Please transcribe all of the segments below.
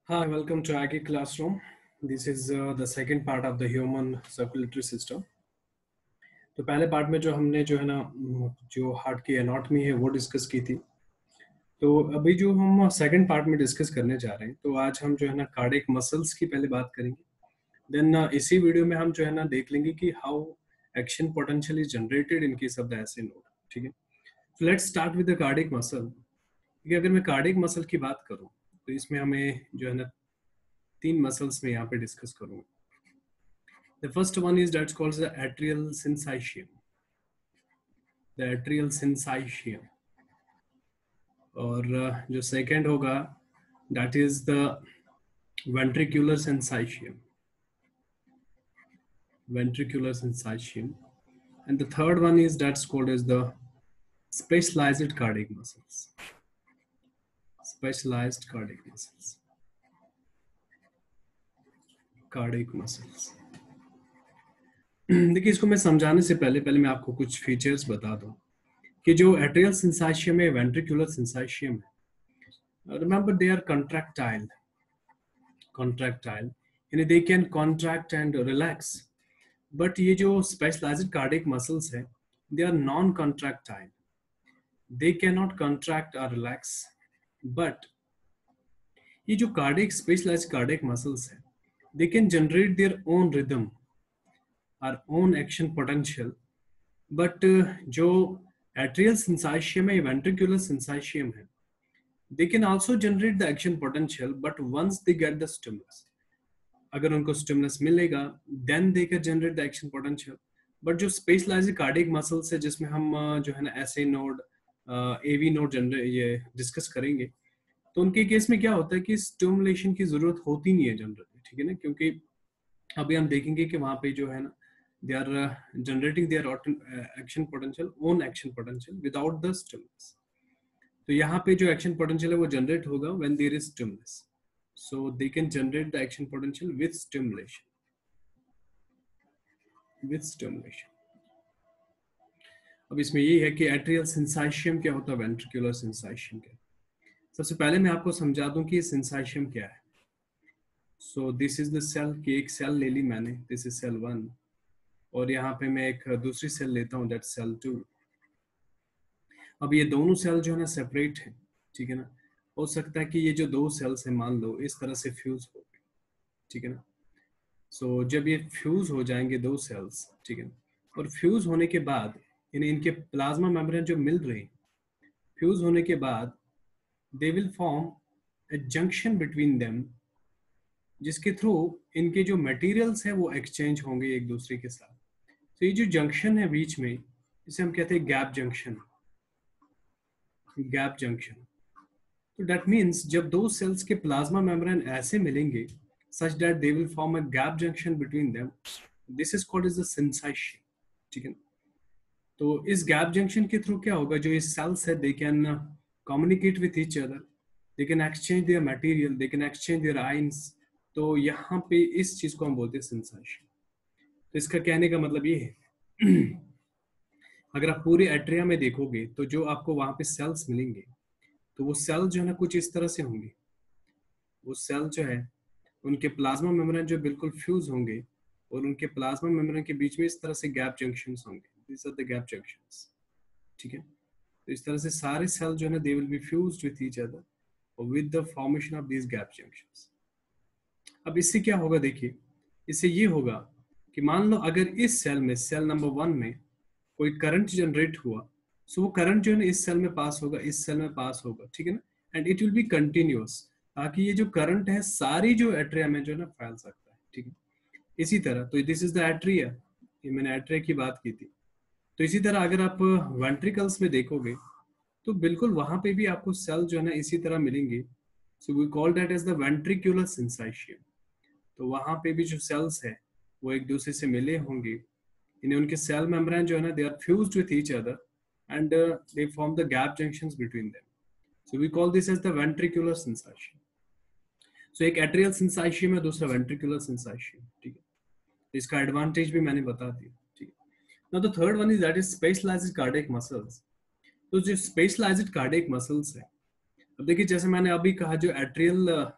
Hi, welcome to Aggie Classroom. This is the second part of the human circulatory system. तो पहले part में जो हमने जो है ना जो हार्ट की एनाटॉमी है वो डिस्कस की थी। तो अभी जो हम सेकंड पार्ट में डिस्कस करने जा रहे हैं, तो आज हम जो है ना कार्डियक मसल्स की पहले बात करेंगे। देन इसी वीडियो में हम जो है ना देख लेंगे कि how action potential is generated in case of the acid node. ठीक है, तो let's start with the cardiac muscle. अगर मैं कार्डियक मसल की बात करूं तो इसमें हमें जो है ना तीन मसल्स में यहाँ पे डिस्कस करूंगा। The first one is that's called the atrial syncytium. The atrial syncytium. और जो second होगा that is the ventricular syncytium. Ventricular syncytium. And the third one is that's called as the specialized cardiac muscles. Specialized cardiac muscles. Cardiac muscles. देखिए, इसको मैं समझाने से पहले मैं आपको कुछ फीचर्स बता दूं कि जो एट्रियल सिंसाइशियम है, वेंट्रिकुलर सिंसाइशियम है, रिमेंबर दे आर कंट्रैक्टाइल यानी they can contract and relax. But ये जो स्पेशलाइज्ड कार्डियक मसल्स है, they are non contractile, they can not contract और रिलैक्स। बट ये जो कार्डियक स्पेशलाइज्ड कार्डियक मसल्स है, they can generate their own rhythm और own action potential. But जो atrial syncytium है, वेंट्रिकुलर सिंसाइशियम है, they can also generate the action potential, but once they get the stimulus, अगर उनको stimulus मिलेगा then they can generate the action potential. but जो specialized cardiac muscles है, जिसमें हम जो है ना SA नोड, AV नोड ये डिस्कस करेंगे, तो उनके केस में क्या होता है कि स्टिमुलेशन की जरूरत होती नहीं है जनरली। ठीक है ना, क्योंकि अभी हम देखेंगे कि वहां पे जो है ना they are generating their action potential, own action potential without the stimulus. तो यहाँ पे जो एक्शन पोटेंशियल है वो जनरेट होगा when there is stimulus, so they can generate the action potential with stimulation. अब इसमें ये है कि एट्रियल सिंसाइशियम क्या होता है, वेंट्रिकुलर सिंसाइशियम क्या। सबसे पहले मैं आपको समझा दूं कि सिंसाइशियम क्या है। So this is the cell की एक सेल ले ली मैंने, दिस इज सेल 1, और यहाँ पे मैं एक दूसरी सेल लेता हूँ, दैट सेल 2। अब ये दोनों सेल जो है ना सेपरेट है। ठीक है ना, हो सकता है कि ये जो दो सेल्स है, मान लो इस तरह से फ्यूज हो गए। ठीक है ना, सो जब ये फ्यूज हो जाएंगे दो सेल्स, ठीक है ना, और फ्यूज होने के बाद यानी इनके प्लाज्मा मेम्ब्रेन जो मिल रही, फ्यूज होने के बाद they will form a junction between them, जिसके थ्रू इनके जो मटेरियल्स है वो एक्सचेंज होंगे एक दूसरे के साथ। तो ये जो जंक्शन है बीच में, इसे हम कहते हैं गैप जंक्शन। गैप जंक्शन, तो दैट मीन्स जब दो सेल्स के प्लाज्मा मेम्ब्रेन ऐसे मिलेंगे such that they will form a gap junction between them, this is called as the syncytium. ठीक है, तो इस गैप जंक्शन के थ्रू क्या होगा, जो ये सेल्स है they can communicate with each other, they can exchange their material, they can exchange their ions। तो यहाँ पे इस चीज को हम बोलते हैं syncytium। तो इसका कहने का मतलब ये है अगर आप पूरे एट्रिया में देखोगे तो जो आपको वहां पे सेल्स मिलेंगे, तो वो सेल जो है ना कुछ इस तरह से होंगे। वो सेल जो है उनके प्लाज्मा मेम्ब्रेन जो बिल्कुल फ्यूज होंगे, और उनके प्लाज्मा मेम्ब्रेन के बीच में इस तरह से गैप जंक्शंस होंगे, this are the gap junctions. ठीक है, तो इस तरह से सारे सेल जो है ना they will be fused with each other और with the formation of this gap junctions. अब इससे क्या होगा, देखिए इससे ये होगा कि मान लो अगर इस सेल में, सेल नंबर 1 में कोई करंट जनरेट हुआ, सो वो करंट जो है ना इस सेल में पास होगा, इस सेल में पास होगा। ठीक है ना, and it will be continuous, ताकि ये जो करंट है सारी जो एट्रिया में जो है ना फैल सकता है। ठीक है, इसी तरह तो दिस इज द एट्रिया, ये मैंने एट्रिया की बात की थी। तो इसी तरह अगर आप वेंट्रिकल्स में देखोगे तो बिल्कुल वहां पे भी आपको सेल जो है ना इसी तरह मिलेंगे। So we call that as the ventricular syncytium. तो वहां पे भी जो सेल्स है वो एक दूसरे से मिले होंगे, इन्हें उनके सेल मेम्ब्रेन जो है ना they are fused with each other and they form the gap junctions between them. So we call this as the ventricular syncytium. So एक एट्रियल सिंसाइशियम है, दूसरा वेंट्रिकुलर सिंसाइशियम। ठीक है, इसका एडवांटेज भी मैंने बता दिया। ठीक है, now the third one is that is specialised cardiac muscles. तो जो स्पेशलाइज्ड कार्डियक मसल्स है, अब देखिए जैसे मैंने अभी कहा जो एट्रियल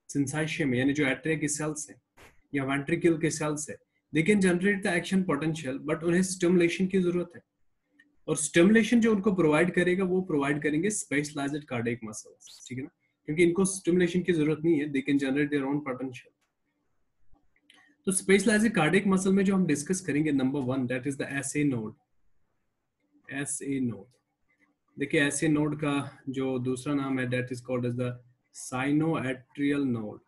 syncytium यानी जो एट्रिया की सेल्स है या वेंट्रिकल के सेल्स है, they can generate the action potential, but उन्हें स्टिमुलेशन की जरूरत है, और स्टिमुलेशन जो उनको प्रोवाइड करेगा वो प्रोवाइड करेंगे स्पेशलाइज्ड कार्डियक मसल्स, ठीक है ना, क्योंकि इनको स्टिमुलेशन की जरूरत नहीं है, they can generate their own potential. तो स्पेशलाइज्ड कार्डियक मसल में जो हम डिस्कस करेंगे, number 1 that is the SA node. SA node, देखिए एसए नोड का जो दूसरा नाम है that is called as the sinoatrial node.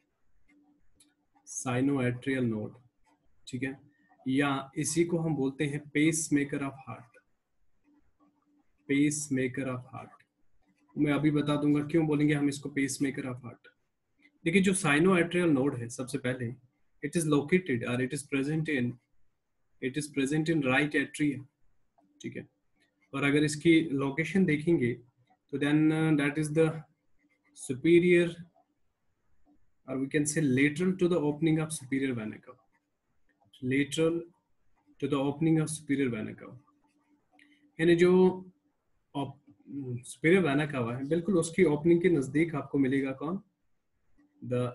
Sinoatrial node, ठीक है, या इसी को हम बोलते हैं pacemaker of heart. Pacemaker of heart, मैं अभी बता दूंगा क्यों बोलेंगे हम इसको पेस मेकर ऑफ हार्ट। देखिए जो साइनोएट्रियल नोड है, सबसे पहले इट इज लोकेटेड और it is present in right atria, ठीक है, और अगर इसकी लोकेशन देखेंगे तो then that is the superior, or we can say lateral to the opening of superior vena cava, lateral to the opening of superior vena cava, यानी जो superior vena cava है बिल्कुल उसकी ओपनिंग के नजदीक आपको मिलेगा कौन, the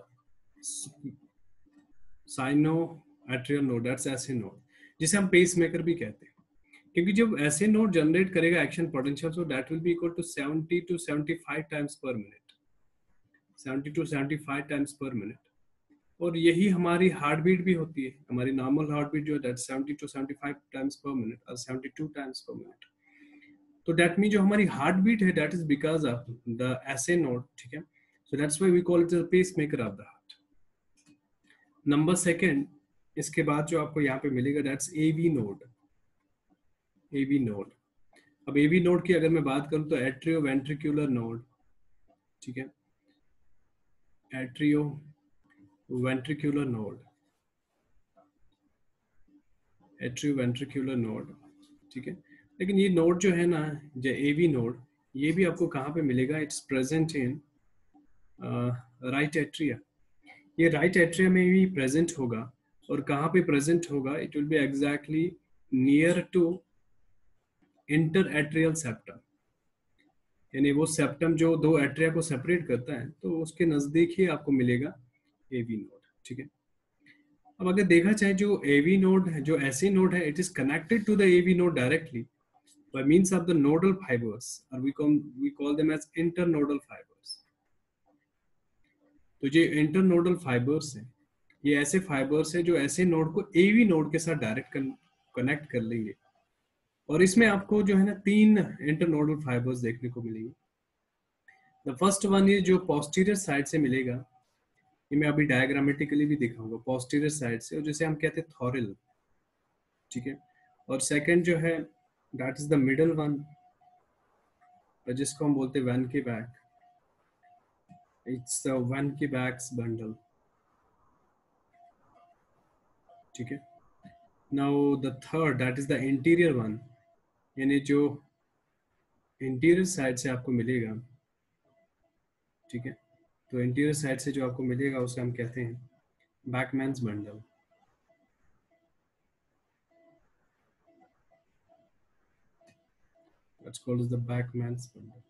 sinoatrial node, that's SA node, जिसे हम पेस मेकर भी कहते हैं, क्योंकि जब ऐसे नोड जनरेट करेगा action potential, so that will be equal to 70 to 75 times per minute, 70 to 75 times per minute, और यही हमारी हार्ट बीट भी होती है, हमारी नॉर्मल हार्ट बीट जो है that 70 to 75 times per minute और 72 टाइम्स पर मिनट। तो दैट मीन जो हमारी हार्ट बीट है that is because of the SA node, ठीक है, so that's why we call it the pacemaker of the heart. Number second, इसके बाद जो आपको यहाँ पे मिलेगा that's AV node. AV node, अब एवी नोड की अगर मैं बात करूँ तो एट्रियो वेंट्रिकुलर नोड, ठीक है, atrioventricular node, atrioventricular node, ठीक है, लेकिन ये नोड जो है ना, जो एवी नोड, ये भी आपको कहाँ पे मिलेगा, it's present in right atria. ये राइट एट्रिया में भी प्रेजेंट होगा, और कहाँ पे प्रेजेंट होगा, it will be exactly near to inter atrial septum, यानी वो सेप्टम जो दो एट्रिया को सेपरेट करता है, तो उसके नजदीक ही आपको मिलेगा एवी नोड, ठीक है। अब अगर देखा जाए जो एवी नोड है, जो एसी नोड है, it is connected to the AV node directly by means of the nodal fibers, or we call them as internodal fibers। तो ये इंटरनोडल फाइबर्स हैं, ये ऐसे फाइबर्स हैं जो ऐसे नोड को एवी नोड के साथ डायरेक्ट कनेक्ट कर लेंगे, और इसमें आपको जो है ना 3 इंटरनोडल फाइबर्स देखने को मिलेंगे। द फर्स्ट वन ये जो पोस्टीरियर साइड से मिलेगा, ये मैं अभी डायग्रामेटिकली भी दिखाऊंगा, पोस्टीरियर साइड से, और जिसे हम कहते हैं थॉरिल, ठीक है, और सेकंड जो है that is the middle one, जिसको हम बोलते हैं Wenckebach, it's the Wenckebach's bundle, ठीक है। Now the third that is the anterior one, यानी जो इंटीरियर साइड से आपको मिलेगा, ठीक है, तो इंटीरियर साइड से जो आपको मिलेगा उसे हम कहते हैं Bachmann's bundle. That's called as the backman's bundle।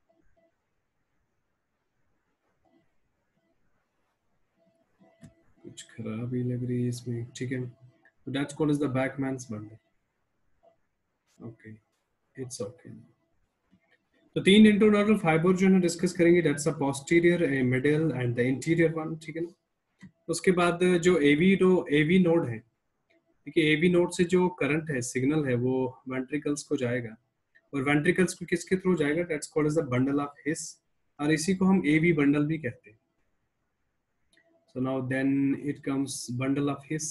कुछ खराबी लग रही है इसमें, ठीक है, तो that's called as the backman's bundle। Okay, it's okay। तो 3 इंटरनल फाइबर जो है डिस्कस करेंगे, that's a posterior, middle and the anterior one, ठीक है ना। उसके बाद जो एवी नोड है, देखिए एवी नोड से जो करंट है, सिग्नल है, वो वेंट्रिकल्स को जाएगा, और वेंट्रिकल्स को किसके थ्रू जाएगा, that's called as the bundle of His, और इसी को हम एवी बंडल भी कहते हैं। So now then it comes bundle of His.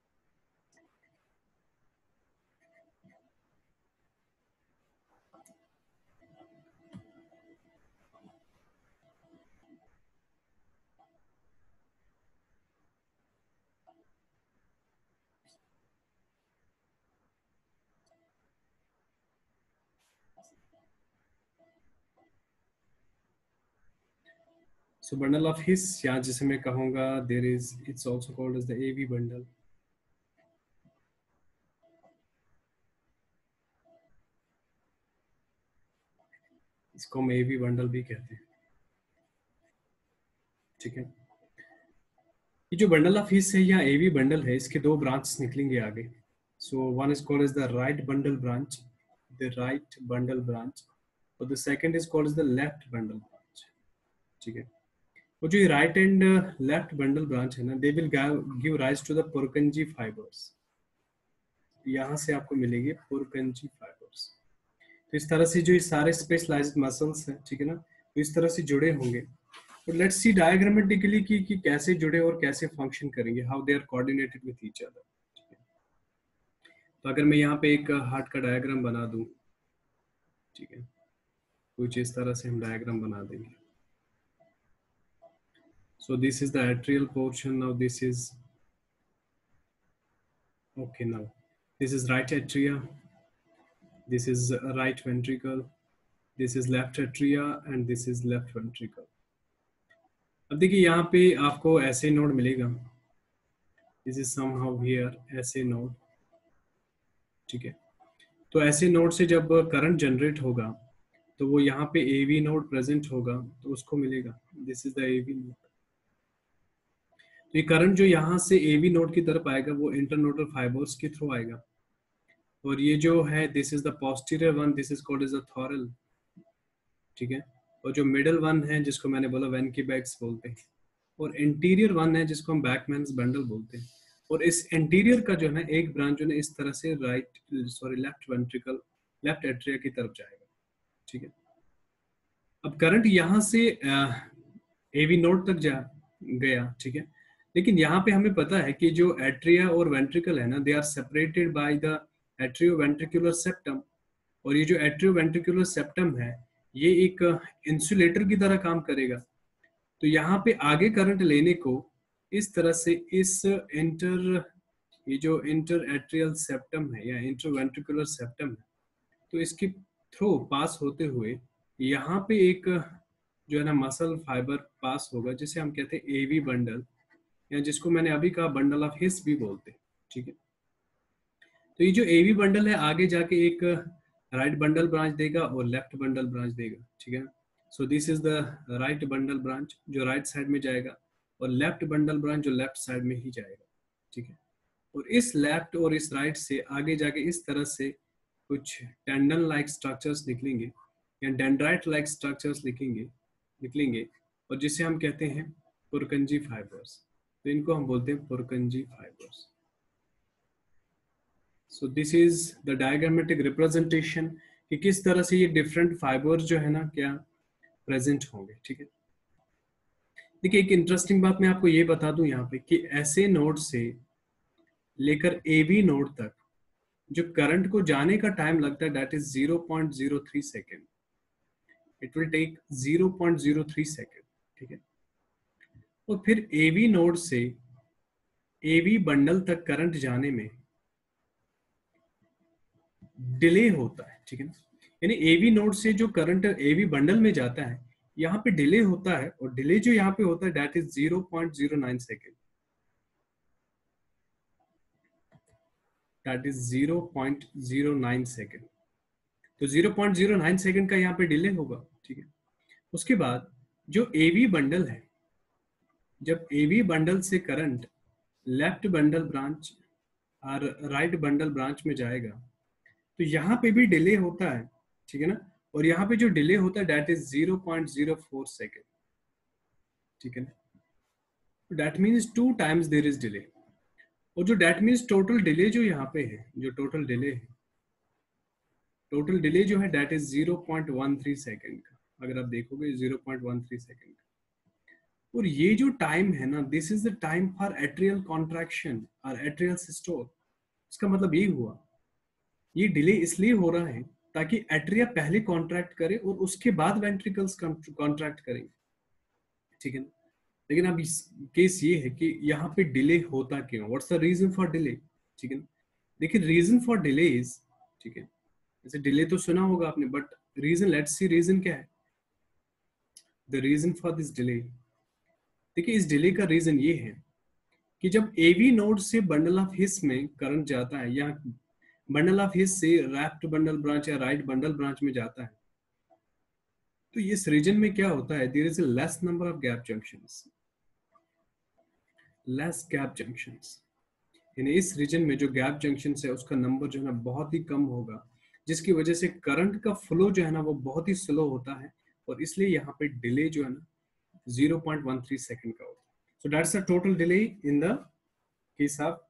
So bundle of His, या जिसे मैं कहूँगा there is, it's also called as the AV bundle। इसको हम AV bundle भी कहते हैं, ठीक है। ये जो बंडल ऑफ हिस है या एवी बंडल है, इसके दो ब्रांच निकलेंगे आगे. So one is called as the right bundle branch, the right bundle branch, और the second is called as the left bundle branch. ठीक है. वो जो right and left bundle branch है ना, they will give rise to the Purkinje fibres. यहाँ से आपको मिलेंगे पुरकंजी फाइबर्स. तो इस तरह से जो ये सारे स्पेशलाइज्ड मसल्स हैं, ठीक है ना, तो इस तरह से जुड़े होंगे. तो लेट्स सी डायग्रामेटिकली कि कैसे जुड़े और कैसे फंक्शन करेंगे, how they are coordinated with each other. तो अगर मैं यहाँ पे एक हार्ट का डायग्राम बना दूं, ठीक है, कुछ इस तरह से हम डायग्राम बना देंगे. So this is the atrial portion. Now this is okay. Now this is right atria. This is right ventricle. This is left atria and this is left ventricle. अब देखिए यहाँ पे आपको ऐसे नोड मिलेगा. This is somehow here ऐसे node. ठीक है. तो ऐसे नोड से जब करंट जनरेट होगा तो वो यहाँ पे AV नोड प्रेजेंट होगा तो उसको मिलेगा. This is the AV node. तो ये करंट जो यहाँ से AV नोड की तरफ आएगा वो इंटरनोडल फाइबर्स के थ्रू आएगा. और ये जो है this is the posterior one, this is called as a Thorel. ठीक है. और जो मिडल वन है जिसको मैंने बोला वेन की बैग्स बोलते हैं, और इंटीरियर वन है जिसको हम बैकमैन्स बंडल बोलते हैं. और इस इंटीरियर का जो है एक ब्रांच जो है इस तरह से लेफ्ट वेंट्रिकल, लेफ्ट एट्रिया की तरफ जाएगा. ठीक है. अब करंट यहाँ से एवी नोड तक जा गया. ठीक है. लेकिन यहाँ पे हमें पता है कि जो एट्रिया और वेंट्रिकल है ना, they are separated by the atrioventricular septum. और ये जो एट्रियोवेंट्रिकुलर सेप्टम है ये एक इंसुलेटर की तरह काम करेगा. तो यहाँ पे आगे करंट लेने को इस तरह से इस ये जो इंटर एट्रियल सेप्टम है या इंटरवेंट्रिकुलर सेप्टम है, तो इसके थ्रू पास होते हुए यहाँ पे एक जो है ना मसल फाइबर पास होगा जिसे हम कहते हैं एवी बंडल, या जिसको मैंने अभी कहा बंडल ऑफ हिस भी बोलते हैं. ठीक है. तो ये जो एवी बंडल है आगे जाके एक राइट बंडल ब्रांच देगा और लेफ्ट बंडल ब्रांच देगा. ठीक है. So this is the right bundle branch जो राइट साइड में जाएगा और लेफ्ट बंडल ब्रांच जो लेफ्ट साइड में ही जाएगा. ठीक है. और इस लेफ्ट और इस राइट से आगे जाके इस तरह से कुछ टेंडन लाइक स्ट्रक्चर्स निकलेंगे या डेंड्राइट लाइक स्ट्रक्चर्स निकलेंगे और जिसे हम कहते हैं पुरकंजी फाइबर्स. तो इनको हम बोलते हैं Purkinje fibres. So this is the diagrammatic representation कि किस तरह से ये डिफरेंट फाइबर्स जो है ना क्या प्रेजेंट होंगे. ठीक है. देखिए एक इंटरेस्टिंग बात मैं आपको ये बता दूं यहाँ पे कि ऐसे नोड से लेकर एवी नोड तक जो करंट को जाने का टाइम लगता है that is 0.03 second. It will take 0.03 second. ठीक है. और फिर एवी नोड से एवी बंडल तक करंट जाने में डिले होता है. ठीक है ना. यानी एवी नोड से जो करंट एवी बंडल में जाता है यहाँ पे डिले होता है, और डिले जो यहाँ पे होता है that is 0.09 second. That is 0.09 second. तो 0.09 सेकेंड का यहाँ पे डिले होगा. ठीक है. उसके बाद जो एवी बंडल है, जब एवी बंडल से करंट लेफ्ट बंडल ब्रांच और राइट बंडल ब्रांच में जाएगा तो यहाँ पे भी डिले होता है. ठीक है ना. और यहाँ पे जो डिले होता है दैट इज 0.04 सेकेंड. ठीक है ना. That means 2 times there is delay. और जो दैट मीन्स टोटल डिले जो यहाँ पे है, जो टोटल डिले जो है दैट इज 0.13 सेकेंड का. अगर आप देखोगे 0.13 सेकेंड का. और ये जो टाइम है ना, this is the time for atrial contraction और एट्रियल सिस्टोल. इसका मतलब ये हुआ ये डिले इसलिए हो रहा है ताकि एट्रिया पहले कॉन्ट्रैक्ट करे और उसके बाद वेंट्रिकल्स कॉन्ट्रैक्ट करेंगे. ठीक है ना. लेकिन अब इस केस ये है कि यहाँ पे डिले होता क्यों, what's the reason for delay. ठीक है ना. देखिए रीजन फॉर डिले इज, ठीक है, जैसे डिले तो सुना होगा आपने, but reason, let's see reason क्या है. The reason for this delay, देखिए इस डिले का रीजन ये है कि जब एवी नोड से बंडल ऑफ हिस में करंट जाता है या बंडल ऑफ हिस से लेफ्ट बंडल ब्रांच या राइट बंडल ब्रांच में जाता है, तो इस रीजन में क्या होता है, there is a less number of gap junctions. Less gap junctions, यानी इस रीजन में जो गैप जंक्शन है उसका नंबर जो है ना बहुत ही कम होगा, जिसकी वजह से करंट का फ्लो जो है ना वो बहुत ही स्लो होता है, और इसलिए यहाँ पे डिले जो है ना 0.13 सेकंड का होता है. So that's the total delay in the case of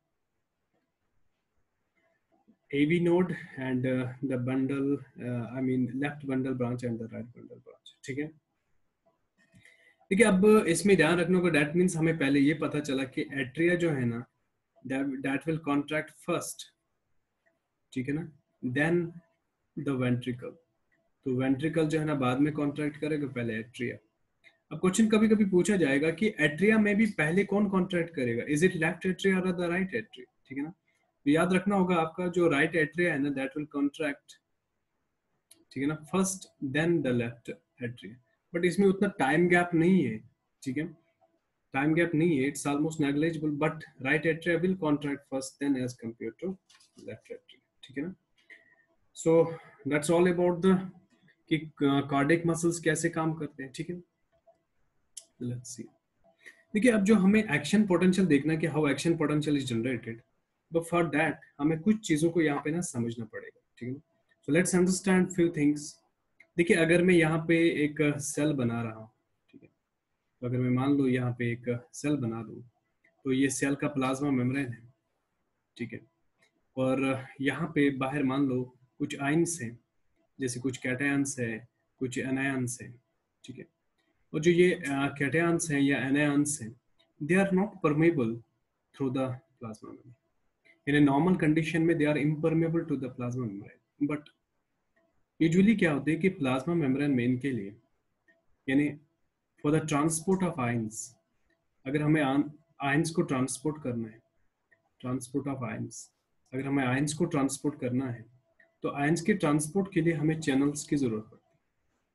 AV node and the bundle, I mean left bundle branch and the right bundle branch. ठीक है. देखिए अब इसमें ध्यान रखने को, डेट मीन्स हमें पहले ये पता चला कि एट्रिया जो है ना दैट विल कॉन्ट्रैक्ट फर्स्ट, ठीक है ना, देन द वेंट्रिकल. तो वेंट्रिकल जो है ना बाद में कॉन्ट्रैक्ट करेगा, पहले एट्रिया. अब क्वेश्चन कभी कभी पूछा जाएगा कि एट्रिया में भी पहले कौन कॉन्ट्रैक्ट करेगा, इज इट लेफ्ट एट्रिया और द राइट एट्रिया, ठीक है ना. तो याद रखना होगा आपका जो राइट एट्रिया है ना दैट विल कॉन्ट्रैक्ट, ठीक है ना, first then the left atria. But इसमें उतना टाइम गैप नहीं है, ठीक है, टाइम गैप नहीं है, it's almost negligible, but right atria will contract first then as compare to left atria, ठीक है ना. So that's all about the कि कार्डियक मसल्स कैसे काम करते हैं, ठीक है. Let's see. देखिए अब जो हमें एक्शन पोटेंशियल देखना है कि how action potential is generated, but for that हमें कुछ चीजों को यहाँ पे ना समझना पड़ेगा, ठीक है ना. So let's understand few things. देखिए अगर मैं यहाँ पे एक सेल बना रहा हूँ, ठीक है, तो अगर मैं मान लो यहाँ पे एक सेल बना दूँ, तो ये सेल का प्लाज्मा मेम्ब्रेन है, ठीक है, और यहाँ पे बाहर मान लो कुछ आयंस हैं, जैसे कुछ कैटायंस है, कुछ एनायंस है, ठीक है. और जो ये कैटायंस हैं या एनायंस हैं, they are not permeable through the plasma membrane. In a normal condition में they are impermeable to the plasma membrane, but usually क्या होता है कि प्लाज्मा मेम्ब्रेन में इनके लिए, यानी for the transport of ions, अगर हमें आयंस को ट्रांसपोर्ट करना है, ट्रांसपोर्ट ऑफ आयंस, अगर हमें आयंस को ट्रांसपोर्ट करना है, तो आयंस के ट्रांसपोर्ट के लिए हमें चैनल्स की जरूरत पड़ती है.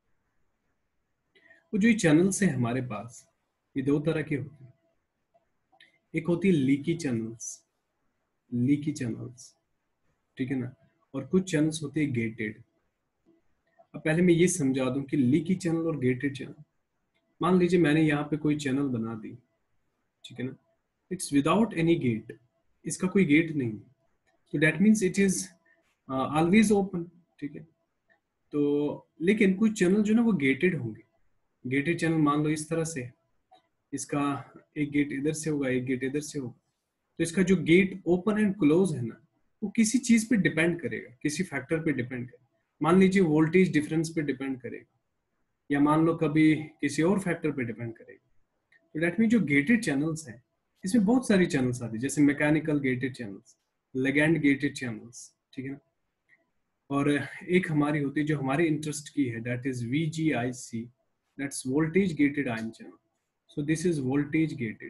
वो जो ये चैनल्स हैं हमारे पास, ये दो तरह के होते हैं. एक होती है लीकी चैनल्स, लीकी चैनल्स, ठीक है ना, और कुछ चैनल्स होते हैं गेटेड. अब पहले मैं ये समझा दूं कि लीकी चैनल और गेटेड चैनल. मान लीजिए मैंने यहाँ पे कोई चैनल बना दी, ठीक है ना, इट्स विदाउट एनी गेट, इसका कोई गेट नहीं, तो that means it is always open, ठीक है. तो लेकिन कुछ चैनल जो ना वो गेटेड होंगे. गेटेड चैनल मान लो इस तरह से, इसका एक गेट इधर से होगा, एक गेट इधर से होगा, तो इसका जो गेट ओपन एंड क्लोज है ना, वो किसी चीज पे डिपेंड करेगा, किसी फैक्टर पे डिपेंड करेगा. मान लीजिए वोल्टेज डिफरेंस पे डिपेंड करेगा, या मान लो कभी किसी और फैक्टर पे डिपेंड करेगा. तो दैट मीन जो गेटेड चैनल्स हैं, इसमें बहुत सारी चैनल्स आती है, जैसे mechanical gated channels, ligand gated channels, ठीक है ना. और एक हमारी होती है जो हमारे इंटरेस्ट की है, that is VGIC, that's voltage gated ion channel. So this is voltage gated.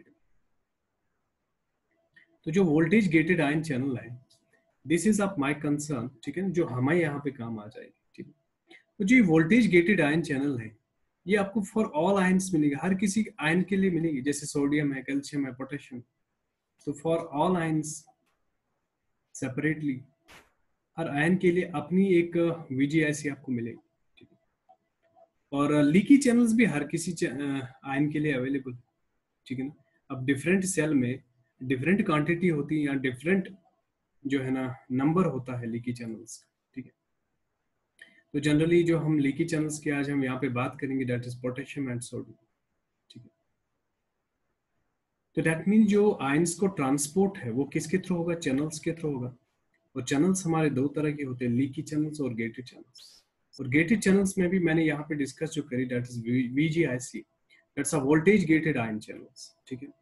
तो जो वोल्टेज गेटेड आयन चैनल है, this is of my concern, ठीक है, जो हमारे यहाँ पे काम आ जाएगी, ठीक है. तो जो वोल्टेज गेटेड आयन चैनल है, ये आपको फॉर ऑल आयंस मिलेगा, हर किसी आयन के लिए मिलेगी, जैसे सोडियम है, कैल्शियम है, पोटेशियम. तो फॉर ऑल आयंस सेपरेटली, हर आयन के लिए अपनी एक VGIC आपको मिलेगी, ठीक है. और लीकी चैनल्स भी हर किसी आयन के लिए अवेलेबल, ठीक है ना. अब डिफरेंट सेल में डिफरेंट क्वांटिटी होती है, या डिफरेंट जो है ना नंबर होता है लीकी चैनल्स का, ठीक है. तो जनरली जो हम लीकी चैनल्स की आज हम यहाँ पे बात करेंगे, that is potassium and sodium, ठीक है. तो दैट मीन जो आयंस को ट्रांसपोर्ट है वो किसके थ्रू होगा, चैनल्स के थ्रू होगा. और चैनल्स हमारे दो तरह के होते हैं, लीकी चैनल्स और गेटेड चैनल्स. और गेटेड चैनल्स में भी मैंने यहाँ पे डिस्कस जो करी, that is VGIC, that's a voltage gated ion channels, ठीक है.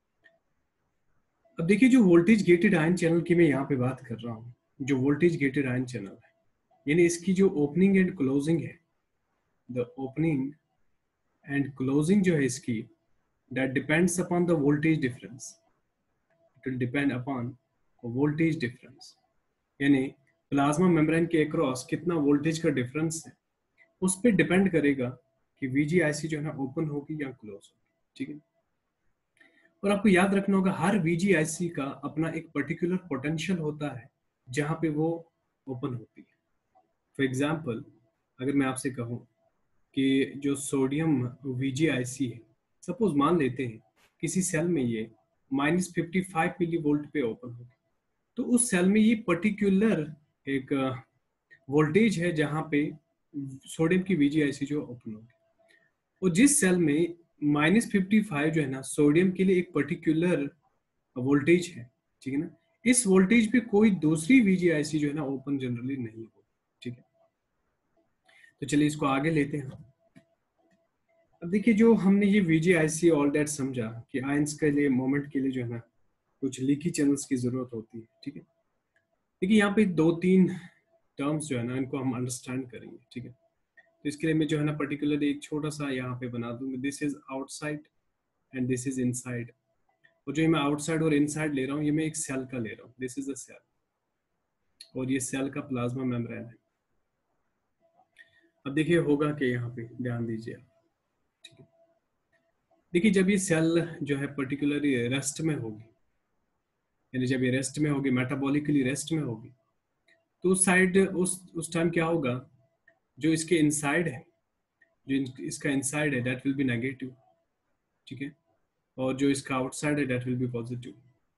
अब देखिए जो वोल्टेज गेटेड आयन चैनल की मैं यहाँ पे बात कर रहा हूँ, जो वोल्टेज गेटेड आयन चैनल है, यानी इसकी जो ओपनिंग एंड क्लोजिंग है, द ओपनिंग एंड क्लोजिंग जो है इसकी, that depends upon the voltage difference. It will depend upon voltage difference, यानी प्लाज्मा मेम्ब्रेन के अक्रॉस कितना वोल्टेज का डिफरेंस है, उस पर डिपेंड करेगा कि VGIC जो है ना ओपन होगी या क्लोज होगी, ठीक है. और आपको याद रखना होगा हर VGIC का अपना एक पर्टिकुलर पोटेंशियल होता है जहां पे वो ओपन होती है. फॉर एग्जाम्पल अगर मैं आपसे कहूँ कि जो सोडियम VGIC है, सपोज मान लेते हैं किसी सेल में ये -55 मिली वोल्ट पे ओपन होगी। तो उस सेल में ये पर्टिकुलर एक वोल्टेज है जहां पे सोडियम की VGIC जो ओपन होगी। और जिस सेल में -55 जो है ना, सोडियम के लिए एक पर्टिकुलर वोल्टेज है, ठीक है ना, इस वोल्टेज पे कोई दूसरी VGIC जो है ना ओपन जनरली नहीं होगी, ठीक है। तो चलिए इसको आगे लेते हैं। अब देखिए, जो हमने ये VGIC ऑल डेट समझा कि आयंस के लिए मोमेंट के लिए जो है ना कुछ लीकी चैनल्स की जरूरत होती है, ठीक है। देखिए यहाँ पे 2-3 टर्म्स जो है ना इनको हम अंडरस्टैंड करेंगे, ठीक है। तो इसके लिए मैं जो है ना पर्टिकुलरली एक छोटा सा यहाँ पे बना दूंगा, this is outside and this is inside. और जो मैं आउटसाइड और इनसाइड ले रहा हूँ, ये मैं एक सेल का ले रहा हूँ, दिस इज अ सेल, और ये सेल का प्लाज्मा मेम्ब्रेन है। अब देखिए होगा कि यहाँ पे ध्यान दीजिए, ठीक है। देखिए जब ये सेल जो है पर्टिकुलरली रेस्ट में होगी, यानी जब ये रेस्ट में होगी, मेटाबॉलिकली रेस्ट में होगी, तो उस साइड उस टाइम क्या होगा, जो इसके इनसाइड है, जो इसका इनसाइड है दैट विल बी नेगेटिव, ठीक है। और जो इसका आउटसाइड है दैट विल बी पॉजिटिव,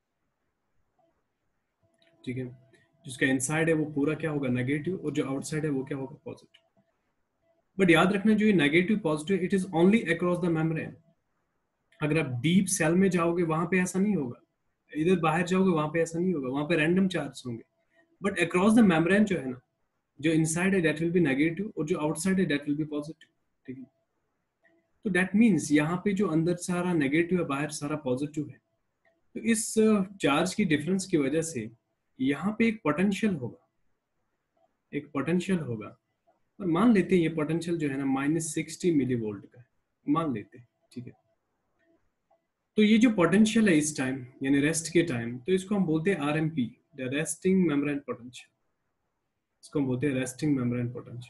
ठीक है। जिसका इनसाइड है वो पूरा क्या होगा, नेगेटिव, और जो आउटसाइड है वो क्या होगा, पॉजिटिव। बट याद रखना, जो ये negative positive it is only across the membrane. अगर आप डीप सेल में जाओगे वहां पे ऐसा नहीं होगा, इधर बाहर जाओगे वहां पे ऐसा नहीं होगा, वहां पे रैंडम चार्ज होंगे। बट अक्रॉस द मेम्ब्रेन जो है ना, जो इनसाइड है दैट विल बी नेगेटिव, और जो आउटसाइड है दैट विल बी पॉजिटिव, ठीक है। तो दैट मीन्स यहाँ पे जो अंदर सारा नेगेटिव है, बाहर सारा पॉजिटिव है। तो इस चार्ज की डिफरेंस की वजह से यहाँ पे एक पोटेंशियल होगा, एक पोटेंशियल होगा। और मान लेते हैं ये पोटेंशियल जो है ना -60 मिली वोल्ट का है, मान लेते हैं, ठीक है। तो ये जो पोटेंशियल है इस टाइम, यानी रेस्ट के टाइम, तो इसको हम बोलते हैं RMP, the resting membrane potential. इसको हम बोलते हैं रेस्टिंग मेम्ब्रेन पोटेंशियल।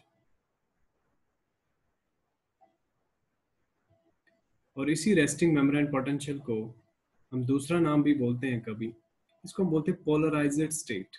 और इसी रेस्टिंग मेम्ब्रेन पोटेंशियल को हम दूसरा नाम भी बोलते हैं कभी, इसको हम बोलते हैं पोलराइज्ड स्टेट,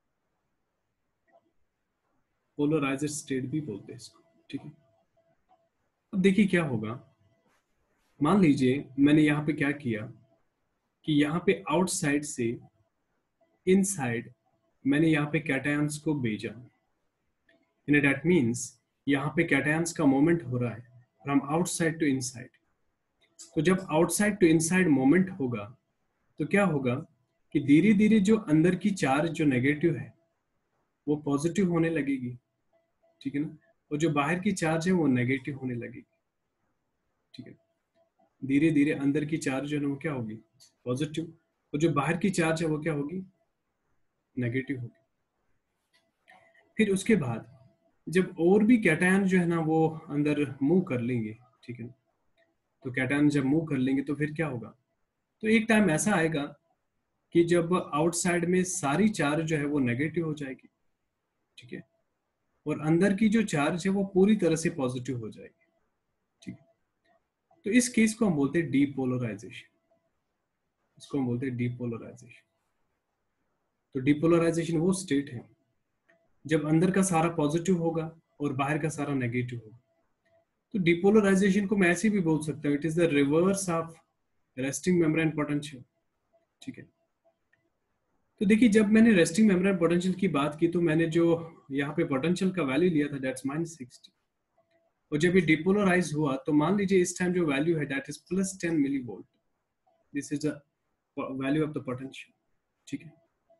पोलराइज्ड स्टेट भी बोलते हैं इसको, ठीक है। अब देखिए क्या होगा, मान लीजिए मैंने यहाँ पे क्या किया कि यहाँ पे आउटसाइड से इनसाइड मैंने यहाँ पे कैटायंस को भेजा, यानी दैट मीन्स यहाँ पे कैटायंस का मोमेंट हो रहा है फ्रॉम आउटसाइड टू इनसाइड। तो जब आउटसाइड टू इनसाइड मोमेंट होगा तो क्या होगा कि धीरे धीरे जो अंदर की चार्ज जो नेगेटिव है वो पॉजिटिव होने लगेगी, ठीक है ना, और जो बाहर की चार्ज है वो नेगेटिव होने लगेगी, ठीक है। धीरे धीरे अंदर की चार्ज जो है वो क्या होगी, पॉजिटिव, और जो बाहर की चार्ज है वो क्या होगी, नेगेटिव होगी। फिर उसके बाद जब और भी कैटायन जो है ना वो अंदर मूव कर लेंगे, ठीक है, तो कैटायन जब मूव कर लेंगे तो फिर क्या होगा, तो एक टाइम ऐसा आएगा कि जब आउटसाइड में सारी चार्ज जो है वो नेगेटिव हो जाएगी, ठीक है, और अंदर की जो चार्ज है वो पूरी तरह से पॉजिटिव हो जाएगी, ठीक है। तो इस केस को हम बोलते हैं डीपोलराइजेशन, इसको हम बोलते हैं डीपोलराइजेशन। तो डीपोलराइजेशन वो स्टेट है जब अंदर का सारा पॉजिटिव होगा और बाहर का सारा नेगेटिव होगा। तो डिपोलराइजेशन को मैं ऐसे भी बोल सकता हूँ, it is the reverse of resting membrane potential, ठीक है। तो देखिए जब मैंने रेस्टिंग मेम्ब्रेन पोटेंशियल की बात की तो मैंने जो यहाँ पे पोटेंशियल का वैल्यू लिया था दैट्स -60, और जब ये डिपोलराइज हुआ तो मान लीजिए इस टाइम जो वैल्यू है that is +10 millivolt, this is the value of the potential, ठीक है।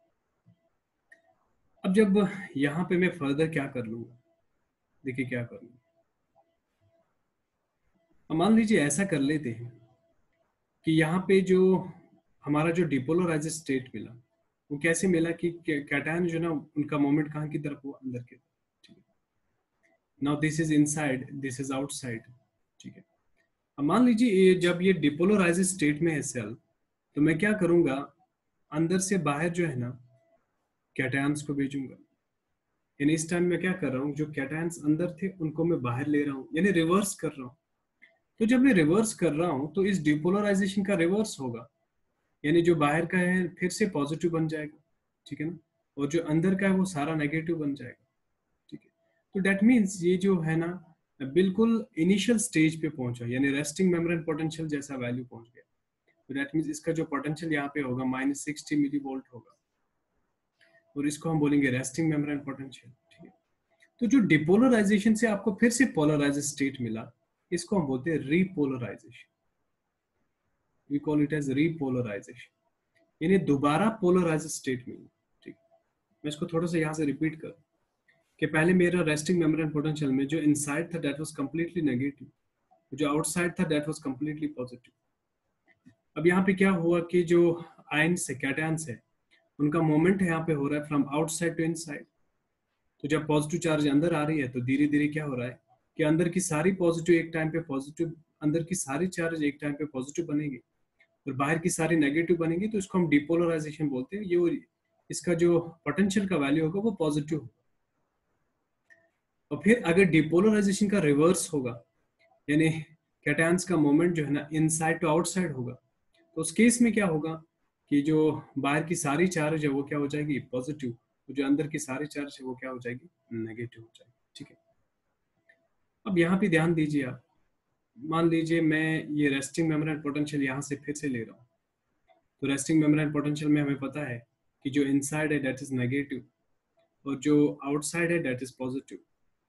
अब जब यहाँ पे मैं फर्दर क्या कर लूंगा, देखिए क्या कर लूंगा, मान लीजिए ऐसा कर लेते हैं कि यहाँ पे जो हमारा जो डिपोलराइज स्टेट मिला वो कैसे मिला कि कैटायन जो ना उनका मोमेंट कहाँ की तरफ हुआ, अंदर की तरफ, ठीक है। Now this is inside, this is outside, ठीक है। अब मान लीजिए जब ये डिपोलराइज स्टेट में है सेल, तो मैं क्या करूंगा, अंदर से बाहर जो है ना कैटायंस को भेजूंगा, यानी इस टाइम मैं क्या कर रहा हूँ, जो कैटायंस अंदर थे उनको मैं बाहर ले रहा हूँ, यानी रिवर्स कर रहा हूँ। तो जब मैं रिवर्स कर रहा हूँ तो इस डिपोलराइजेशन का रिवर्स होगा, यानी जो बाहर का है फिर से पॉजिटिव बन जाएगा, ठीक है ना, और जो अंदर का है वो सारा नेगेटिव बन जाएगा, ठीक है। तो दैट मीन्स ये जो है ना बिल्कुल इनिशियल स्टेज पे पहुंचा, यानी रेस्टिंग मेम्ब्रेन पोटेंशियल जैसा वैल्यू पहुंच गया। तो दैट मीन्स इसका जो पोटेंशियल यहाँ पे होगा -60 मिली वोल्ट होगा, और इसको हम बोलेंगे रेस्टिंग मेम्ब्रेन पोटेंशियल, ठीक है। तो जो डिपोलराइजेशन से आपको फिर से पोलराइज्ड स्टेट मिला, इसको हम बोलते हैं repolarization, we call it as repolarization, यानी दोबारा पोलराइज्ड स्टेट मिली, ठीक। मैं इसको थोड़ा सा यहाँ से रिपीट कर कि पहले मेरा रेस्टिंग मेम्ब्रेन पोटेंशियल में जो इनसाइड था दैट वाज कंप्लीटली नेगेटिव, जो आउटसाइड था दैट वाज कंप्लीटली पॉजिटिव। अब यहाँ पे क्या हुआ कि जो आयंस है, कैटायंस है, उनका मोमेंट यहाँ पे हो रहा है फ्रॉम आउटसाइड टू इनसाइड। तो जब पॉजिटिव चार्ज अंदर आ रही है तो धीरे धीरे क्या हो रहा है कि अंदर की सारी पॉजिटिव एक टाइम पे पॉजिटिव, अंदर की सारी चार्ज एक टाइम पे पॉजिटिव बनेगी और बाहर की सारी नेगेटिव बनेगी, तो इसको हम डिपोलराइजेशन बोलते हैं। ये इसका जो पोटेंशियल का वैल्यू होगा वो पॉजिटिव होगा। और फिर अगर डिपोलराइजेशन का रिवर्स होगा, यानी कैटायंस का मोमेंट जो है ना इनसाइड टू आउटसाइड होगा, तो उस केस में क्या होगा कि जो बाहर की सारी चार्ज है वो क्या हो जाएगी पॉजिटिव, तो जो अंदर की सारी चार्ज है वो क्या हो जाएगी नेगेटिव हो जाएगी, ठीक है। अब यहाँ पे ध्यान दीजिए आप, मान लीजिए मैं ये रेस्टिंग मेम्ब्रेन पोटेंशियल यहाँ से फिर से ले रहा हूँ। तो रेस्टिंग मेम्ब्रेन पोटेंशियल में हमें पता है कि जो इनसाइड है दैट इज नेगेटिव और जो आउटसाइड है दैट इज पॉजिटिव।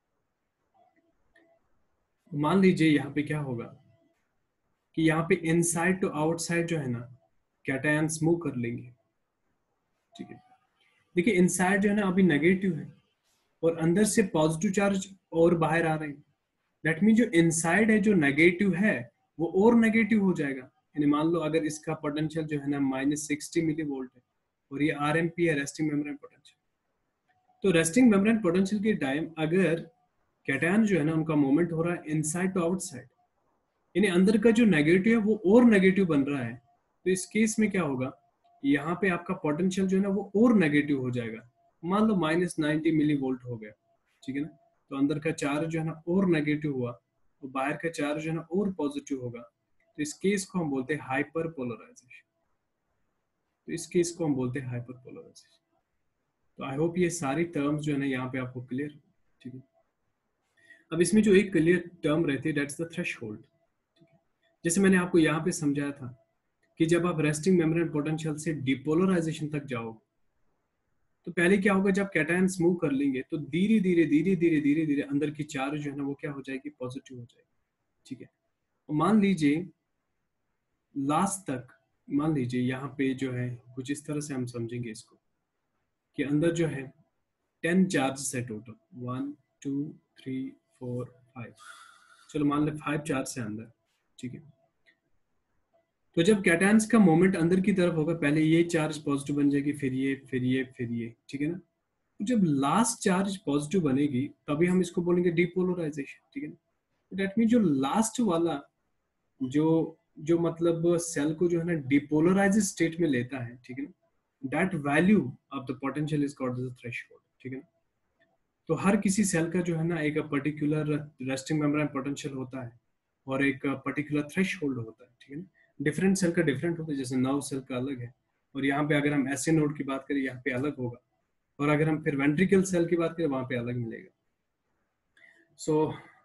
मान लीजिए यहाँ पे क्या होगा कि यहाँ पे इनसाइड टू आउटसाइड जो है ना कैटायंस मूव कर लेंगे, ठीक है। देखिए इनसाइड जो है ना अभी नेगेटिव है और अंदर से पॉजिटिव चार्ज और बाहर आ रहे हैं, दैट मीन जो इनसाइड है जो नेगेटिव है वो और नेगेटिव हो जाएगा। यानी मान लो अगर इसका पोटेंशियल जो है ना -60 मिली वोल्ट है और ये RMP है रेस्टिंग मेम्ब्रेन पोटेंशियल, तो रेस्टिंग मेम्ब्रेन पोटेंशियल के टाइम अगर कैटायन जो है ना उनका मोमेंट हो रहा है इनसाइड टू आउटसाइड, यानी अंदर का जो नेगेटिव है वो और नेगेटिव बन रहा है, तो इस केस में क्या होगा यहाँ पे आपका पोटेंशियल जो है ना वो और नेगेटिव हो जाएगा। मान लो -90 मिली वोल्ट हो गया, ठीक है ना। तो अंदर का चार्ज जो है ना और नेगेटिव हुआ और बाहर का चार्ज जो है ना और पॉजिटिव होगा, तो इस केस को हम बोलते हैं हाइपर पोलराइजेशन। तो इस केस को हम बोलते हैं हाइपर पोलराइजेशन। तो आई होप ये सारी टर्म्स जो है ना यहाँ पे आपको क्लियर, ठीक है। अब इसमें जो एक क्लियर टर्म रहती है दैट्स द थ्रेशहोल्ड। जैसे मैंने आपको यहाँ पे समझाया था कि जब आप रेस्टिंग मेम्ब्रेन पोटेंशियल से डिपोलराइजेशन तक जाओ तो पहले क्या होगा, जब कैटायंस मूव कर लेंगे तो धीरे धीरे धीरे धीरे धीरे धीरे अंदर की चार्ज जो है ना वो क्या हो जाएगी पॉजिटिव हो जाएगी, ठीक है। और मान लीजिए लास्ट तक, मान लीजिए यहाँ पे जो है कुछ इस तरह से हम समझेंगे इसको कि अंदर जो है 10 चार्ज है टोटल, 1 2 3 4 5, चलो मान ले 5 चार्ज है अंदर, ठीक है। तो जब कैटायंस का मोमेंट अंदर की तरफ होगा पहले ये चार्ज पॉजिटिव बन जाएगी, फिर ये फिर ये फिर ये, ठीक है ना। तो जब लास्ट चार्ज पॉजिटिव बनेगी तभी हम इसको बोलेंगे डिपोलराइजेशन, ठीक है ना। दैट मीन जो लास्ट वाला जो जो मतलब सेल को जो है ना डिपोलराइज स्टेट में लेता है, ठीक है ना, that value of the potential is called the threshold, ठीक है ना। तो हर किसी सेल का जो है ना एक पर्टिकुलर रेस्टिंग मेम्ब्रेन पोटेंशियल होता है और एक पर्टिकुलर थ्रेशहोल्ड होता है, ठीक है ना। डिफरेंट सेल का डिफरेंट होता है, जैसे नर्व सेल का अलग है, और यहाँ पे अगर हम एसए नोड की बात करें यहाँ पे अलग होगा, और अगर हम फिर वेंट्रिकल सेल की बात करें वहां पे अलग मिलेगा। सो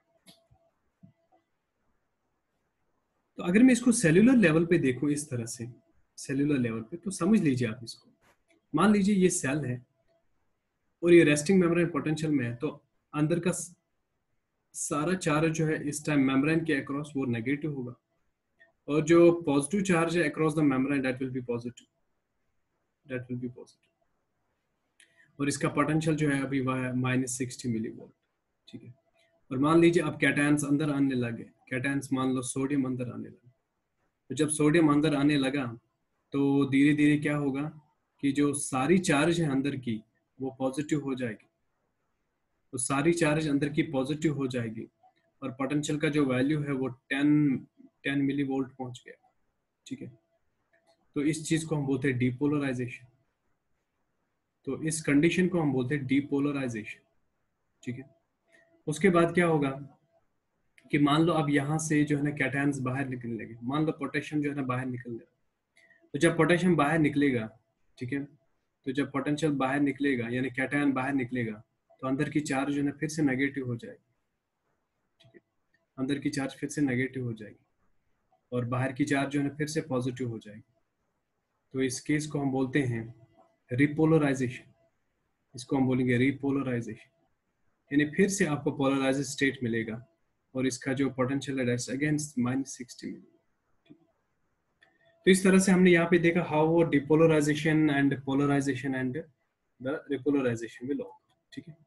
तो अगर मैं इसको सेलुलर लेवल पे देखूं इस तरह से, सेलुलर लेवल पे, तो समझ लीजिए आप इसको, मान लीजिए ये सेल है और ये रेस्टिंग मेम्ब्रेन पोटेंशियल में है, तो अंदर का सारा चार्ज जो है इस टाइम मेम्ब्रेन के अक्रॉस वो नेगेटिव होगा, और जो पॉजिटिव चार्ज है across the membrane that will be positive, that will be positive. और इसका पोटेंशियल जो है अभी वह है -60 मिली वोल्ट, ठीक है। और मान लीजिए अब कैटायंस अंदर आने लगे, कैटायंस मान लो सोडियम अंदर आने लगा, तो जब सोडियम अंदर आने लगा तो धीरे धीरे क्या होगा कि जो सारी चार्ज है अंदर की वो पॉजिटिव हो जाएगी, तो सारी चार्ज अंदर की पॉजिटिव हो जाएगी और पोटेंशियल का जो वैल्यू है वो 10 मिली वोल्ट पहुंच गया, ठीक है। तो इस चीज को हम बोलते हैं डिपोलराइजेशन। तो इस कंडीशन को हम बोलते हैं डिपोलराइजेशन, ठीक है। उसके बाद क्या होगा कि मान लो अब यहाँ से जो है ना कैटायंस बाहर निकलने लगे, मान लो पोटेशियम जो है ना बाहर निकल रहा है, तो जब पोटेशियम बाहर निकलेगा, ठीक है, तो जब पोटेंशियल बाहर निकलेगा यानी कैटायन बाहर निकलेगा तो अंदर की चार्ज जो है ना फिर से नेगेटिव हो जाएगी, ठीक है, अंदर की चार्ज फिर से नेगेटिव हो जाएगी। और बाहर की चार्ज जो है ना फिर से पॉजिटिव हो जाएगी। तो इस केस को हम बोलते हैं रिपोलराइजेशन। इसको हम बोलेंगे रिपोलराइजेशन, यानी फिर से आपको पोलराइज स्टेट मिलेगा और इसका जो पोटेंशियल है दैट्स अगेंस्ट -60 मिली। तो इस तरह से हमने यहाँ पे देखा हाउ वो depolarization and polarization and the repolarization will occur. ठीक है,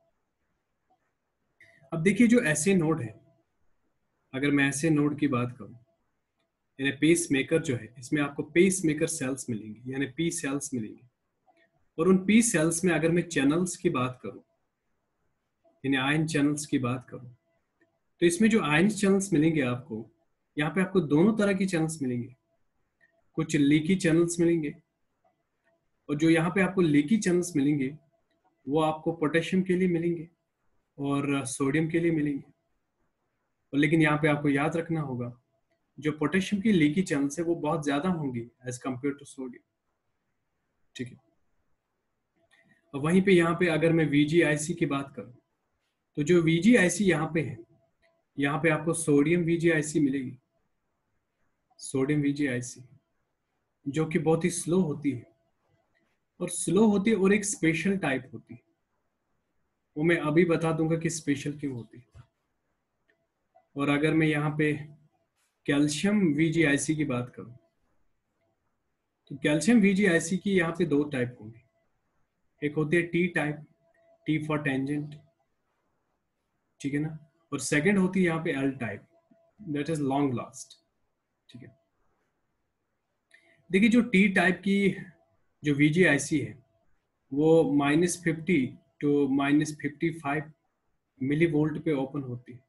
अब देखिए जो ऐसे नोड है, अगर मैं ऐसे नोड की बात करूं, यानी पेस मेकर जो है, इसमें आपको पेस मेकर सेल्स मिलेंगे यानी पी सेल्स मिलेंगे। और उन पी सेल्स में अगर मैं चैनल्स की बात करूं, यानी आयन चैनल्स की बात करूं, तो इसमें जो आयन चैनल्स मिलेंगे आपको, यहाँ पे आपको दोनों तरह की चैनल्स मिलेंगे। कुछ लीकी चैनल्स मिलेंगे, और जो यहाँ पे आपको लीकी चैनल्स मिलेंगे वो आपको पोटेशियम के लिए मिलेंगे और सोडियम के लिए मिलेंगे। और लेकिन यहाँ पे आपको याद रखना होगा, जो पोटेशियम की लीकी चैनल्स है वो बहुत ज्यादा होंगी एज कम्पेयर टू सोडियम। ठीक है, और वहीं पे यहाँ पे अगर मैं VGIC की बात करूं, तो जो VGIC यहाँ पे है, यहाँ पे आपको सोडियम VGIC मिलेगी, सोडियम VGIC, जो कि बहुत ही स्लो होती है। और स्लो होती है और एक स्पेशल टाइप होती है, वो मैं अभी बता दूंगा कि स्पेशल क्यों होती है। और अगर मैं यहाँ पे कैल्शियम VGIC की बात करूं, तो कैल्शियम VGIC की यहाँ पे दो टाइप होंगी। एक होती है T type, T for tangent, ठीक है ना, और सेकंड होती है यहाँ पे L type, that is long last. ठीक है, देखिए जो टी टाइप की जो VGIC है वो -50 to -55 मिली वोल्ट पे ओपन होती है।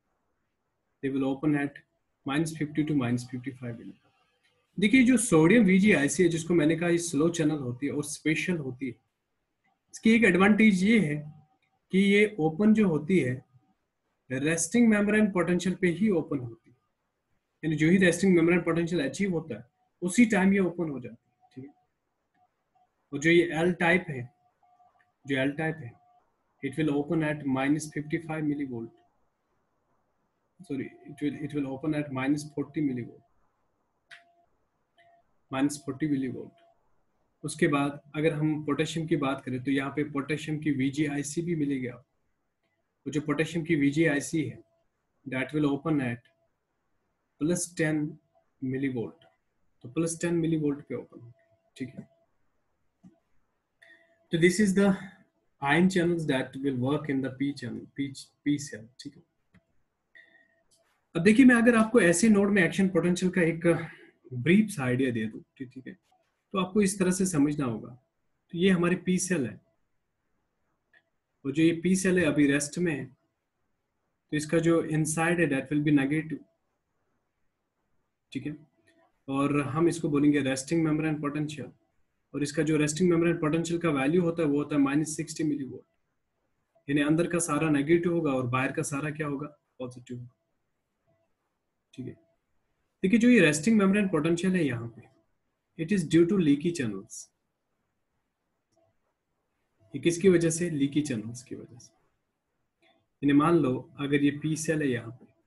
They will open at -50 to -55 milli. देखिए जो सोडियम VGIC है, जिसको मैंने कहा ये स्लो चैनल होती है और स्पेशल होती है, इसकी एक एडवांटेज ये है कि ये ओपन जो होती है रेस्टिंग मेम्ब्रेन पोटेंशियल पे ही ओपन होती है, यानी जो ही रेस्टिंग मेम्ब्रेन पोटेंशियल अचीव होता है उसी टाइम ये ओपन हो जाती है। ठीक है, और जो ये एल टाइप है, जो एल टाइप है, it will open at -55 millivolt. Sorry, it will open at -40 millivolt. -40 millivolt. उसके बाद अगर हम पोटेशियम की बात करें तो यहाँ पे पोटेशियम की VGIC भी मिलेगी आपको। जो पोटेशियम की VGIC है that will open at +10 millivolt. तो +10 millivolt पे ओपन होगी। ठीक है, तो this is the ion channels that will work in the P channel, P cell। ठीक है, अब देखिए मैं अगर आपको ऐसे नोड में एक्शन पोटेंशियल का एक ब्रीफ सा आइडिया दे दूं, ठीक है, तो आपको इस तरह से समझना होगा। तो ये हमारी पी सेल है, और जो ये पी सेल है अभी रेस्ट में है, तो इसका जो इनसाइड है दैट विल बी नेगेटिव। ठीक है, और हम इसको बोलेंगे रेस्टिंग मेम्ब्रेन पोटेंशियल, और इसका जो रेस्टिंग मेम्ब्रेन पोटेंशियल का वैल्यू होता है वो होता है -60 मिलीवोल्ट, यानी अंदर का सारा नेगेटिव होगा और बाहर का सारा क्या होगा, पॉजिटिव होगा। ठीक है, देखिए जो ये रेस्टिंग मेम्ब्रेन पोटेंशियल है यहाँ पे, it is due to leaky channels. ये किसकी वजह से, लीकी चैनल्स की वजह से। यानी मान लो अगर ये पी सेल है यहाँ पे,